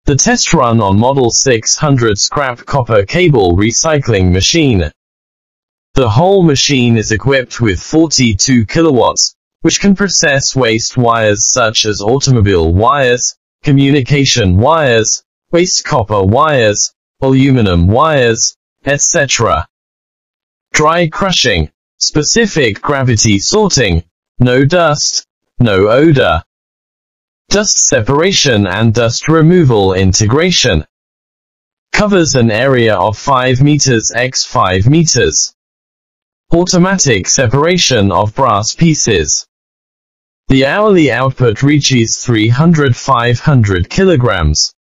The test run on Model 600 scrap copper cable recycling machine. The whole machine is equipped with 42 kilowatts, which can process waste wires such as automobile wires, communication wires, waste copper wires, aluminum wires, etc. Dry crushing, specific gravity sorting, no dust, no odor. Dust separation and dust removal integration. Covers an area of 5 meters x 5 meters. Automatic separation of brass pieces. The hourly output reaches 300-500 kilograms.